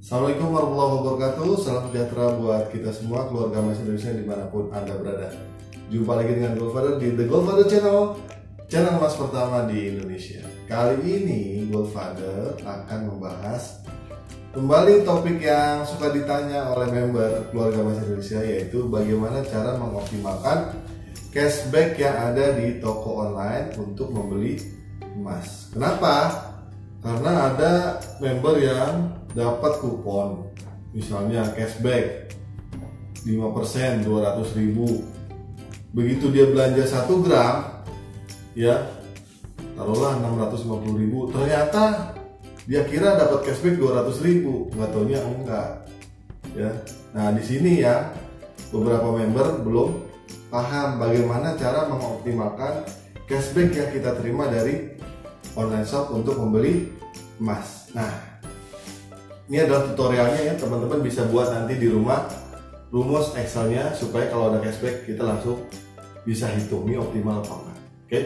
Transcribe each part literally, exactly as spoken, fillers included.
Assalamualaikum warahmatullahi wabarakatuh. Salam sejahtera buat kita semua, keluarga Mas Indonesia dimanapun Anda berada. Jumpa lagi dengan Goldfather di The Goldfather Channel, channel emas pertama di Indonesia. Kali ini Goldfather akan membahas kembali topik yang suka ditanya oleh member keluarga Mas Indonesia, yaitu bagaimana cara mengoptimalkan cashback yang ada di toko online untuk membeli emas. Kenapa? Karena ada member yang dapat kupon, misalnya cashback lima persen dua ratus ribu. Begitu dia belanja satu gram, ya taruhlah enam ratus lima puluh ribu, ternyata dia kira dapat cashback dua ratus ribu, nggak taunya enggak, ya. Nah, di sini ya beberapa member belum paham bagaimana cara mengoptimalkan cashback yang kita terima dari online shop untuk membeli emas. Nah, ini adalah tutorialnya ya, teman-teman bisa buat nanti di rumah rumus Excelnya supaya kalau ada cashback kita langsung bisa hitung ini optimal apa enggak. Oke.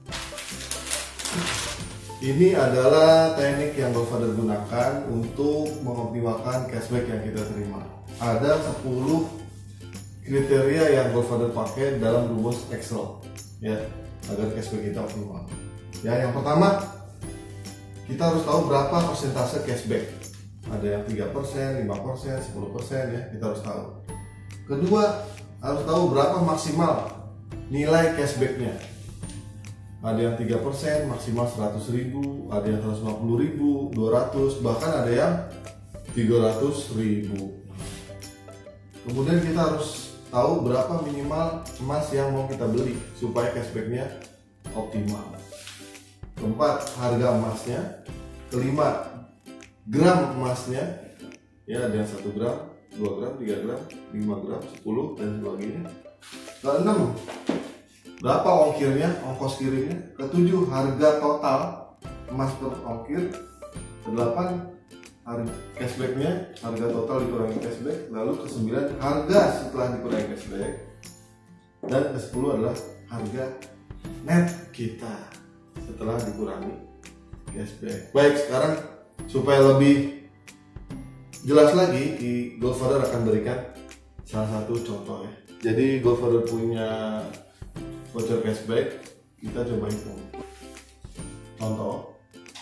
Ini adalah teknik yang Goldfather gunakan untuk mengoptimalkan cashback yang kita terima. Ada sepuluh kriteria yang Goldfather pakai dalam rumus Excel ya, agar cashback kita optimal. Ya, yang pertama kita harus tahu berapa persentase cashback. Ada yang tiga persen, lima persen, sepuluh persen ya, kita harus tahu. Kedua, harus tahu berapa maksimal nilai cashbacknya. Ada yang tiga persen, maksimal seratus ribu, ada yang seratus lima puluh ribu, dua ratus, bahkan ada yang tiga ratus ribu. Kemudian kita harus tahu berapa minimal emas yang mau kita beli supaya cashbacknya optimal. Keempat, harga emasnya. Kelima, gram emasnya, ya ada yang satu gram, dua gram, tiga gram, lima gram, sepuluh dan sebagainya. Keenam, berapa ongkirnya, ongkos kirimnya. Ketujuh, harga total emas per ongkir. Kedelapan, harga cashbacknya, harga total dikurangi cashback. Lalu kesembilan, harga setelah dikurangi cashback. Dan kesepuluh adalah harga net kita setelah dikurangi cashback. Baik, sekarang supaya lebih jelas lagi, Goldfather akan berikan salah satu contoh ya. Jadi Goldfather punya voucher cashback, kita coba hitung. Contoh,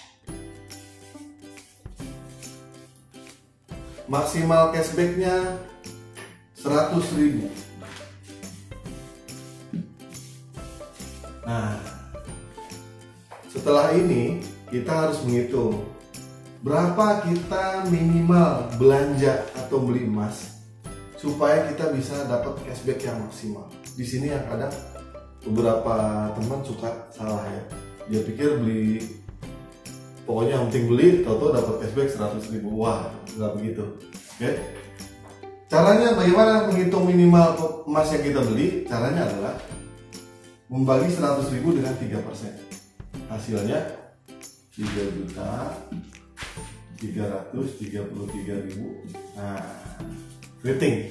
maksimal cashbacknya seratus ribu. Nah, setelah ini kita harus menghitung berapa kita minimal belanja atau beli emas supaya kita bisa dapat cashback yang maksimal. Di sini yang kadang beberapa teman suka salah ya. Dia pikir beli, pokoknya yang penting beli, tahu-tahu dapat cashback seratus ribu. Wah, nggak begitu. Oke. Caranya bagaimana menghitung minimal emas yang kita beli? Caranya adalah membagi seratus ribu dengan tiga persen. Hasilnya tiga juta tiga ratus tiga puluh tiga ribu. Nah, rating.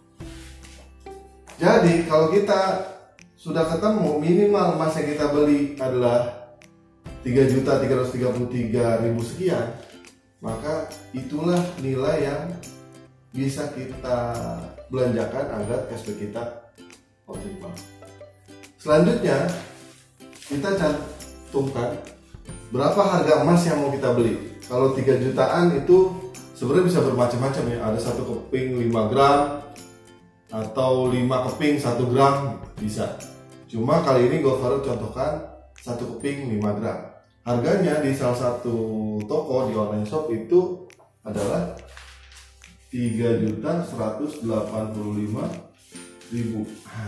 Jadi kalau kita sudah ketemu minimal emas yang kita beli adalah tiga juta tiga ratus tiga puluh tiga ribu sekian, maka itulah nilai yang bisa kita belanjakan agar cashback kita optimal. Selanjutnya kita cantumkan berapa harga emas yang mau kita beli. Kalau tiga jutaan itu sebenarnya bisa bermacam-macam ya. Ada satu keping lima gram atau lima keping satu gram bisa. Cuma kali ini Goldfather contohkan satu keping lima gram. Harganya di salah satu toko di online shop itu adalah tiga juta seratus delapan puluh lima ribu.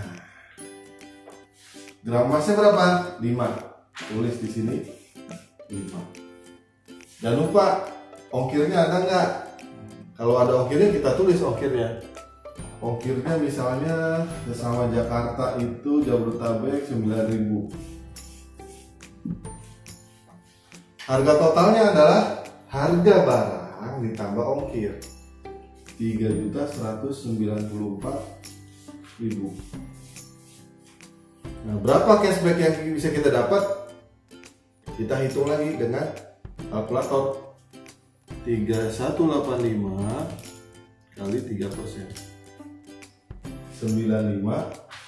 Gram emasnya berapa? lima. Tulis di sini lima. Jangan lupa ongkirnya ada nggak? Kalau ada ongkirnya kita tulis ongkirnya. Ongkirnya misalnya bersama Jakarta itu Jabodetabek sembilan ribu. Harga totalnya adalah harga barang ditambah ongkir tiga juta seratus sembilan puluh empat ribu. Nah, berapa cashback yang bisa kita dapat? Kita hitung lagi dengan kalkulator. tiga ribu seratus delapan puluh lima kali tiga persen, sembilan puluh lima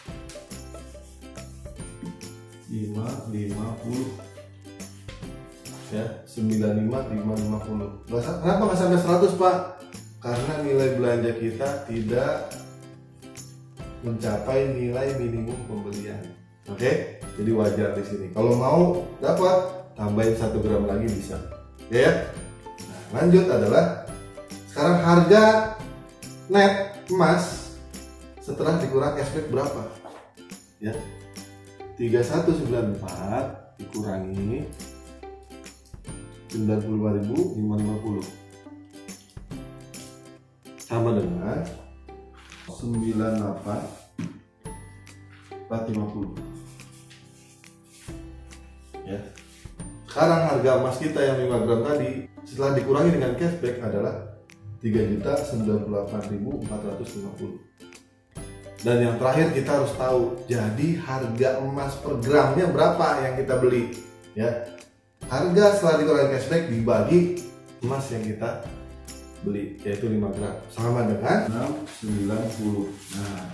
lima lima puluh ya, sembilan puluh lima lima lima puluh. Kenapa nggak sampai seratus, Pak? Karena nilai belanja kita tidak mencapai nilai minimum pembelian. Oke, jadi wajar di sini. Kalau mau dapat, tambahin satu gram lagi bisa, ya. Nah, lanjut adalah sekarang harga net emas setelah dikurang cashback berapa? Ya, tiga ribu seratus sembilan puluh empat dikurangi sembilan puluh lima ribu lima ratus lima puluh sama dengan sembilan puluh delapan ribu empat ratus lima puluh. Ya. Sekarang harga emas kita yang lima gram tadi setelah dikurangi dengan cashback adalah tiga juta sembilan puluh delapan ribu empat ratus lima puluh. Dan yang terakhir kita harus tahu, jadi harga emas per gramnya berapa yang kita beli, ya. Harga setelah dikurangi cashback dibagi emas yang kita beli, yaitu lima gram, sama dengan enam ratus sembilan puluh. Nah,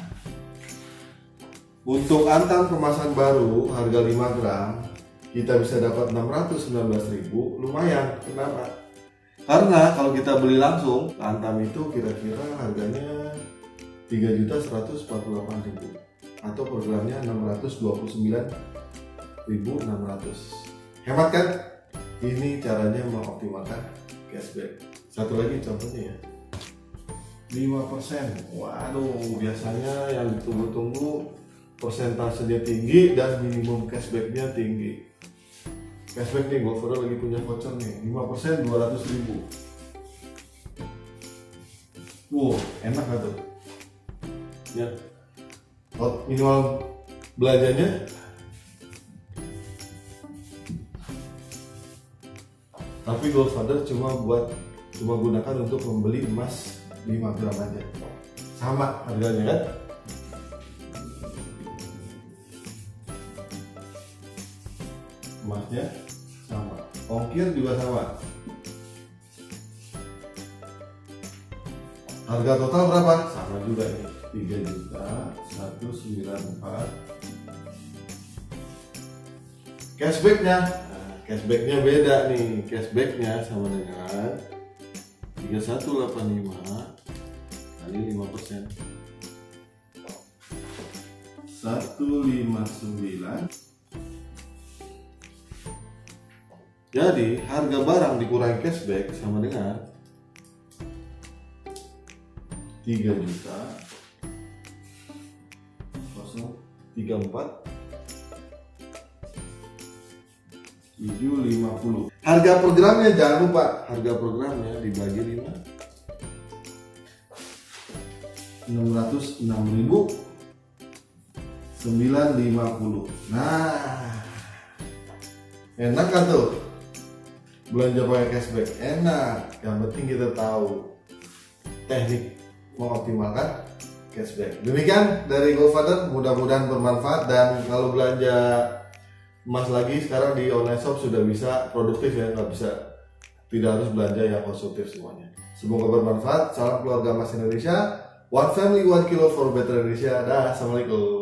untuk Antam kemasan baru harga lima gram kita bisa dapat enam ratus sembilan belas ribu, lumayan. Kenapa? Karena kalau kita beli langsung Antam itu kira-kira harganya tiga juta seratus empat puluh delapan ribu atau per gramnya enam ratus dua puluh sembilan ribu enam ratus. Hemat kan? Ini caranya mengoptimalkan cashback. Satu lagi contohnya ya, lima persen. Waduh, biasanya yang ditunggu-tunggu persentasenya tinggi dan minimum cashbacknya tinggi. Cashback nih, GoFood lagi punya voucher nih, lima persen dua ratus ribu. Wow, enak gak tuh? Ya, minimal belanjanya tapi Goldfather cuma buat cuma gunakan untuk membeli emas lima gram aja, sama harganya kan? Emasnya sama, ongkir juga sama. Harga total berapa? Sama juga ini, tiga juta seratus sembilan puluh empat. Cashbacknya, nah, cashbacknya beda nih. Cashbacknya sama dengan tiga ribu seratus delapan puluh lima kali lima persen, seratus lima puluh sembilan. Jadi harga barang dikurangi cashback sama dengan tiga juta tiga puluh empat tujuh ratus lima puluh. Harga per gramnya jangan lupa, harga per gramnya dibagi lima, enam ratus enam ribu sembilan ratus lima puluh. Nah, enak kan tuh belanja pakai cashback? Enak. Yang penting kita tahu teknik mengoptimalkan cashback. Demikian dari Goldfather, mudah-mudahan bermanfaat. Dan kalau belanja emas lagi sekarang di online shop sudah bisa produktif ya, nggak bisa, tidak harus belanja yang konsumtif semuanya. Semoga bermanfaat. Salam keluarga emas Indonesia. One family, one kilo for better Indonesia. Dah, assalamualaikum.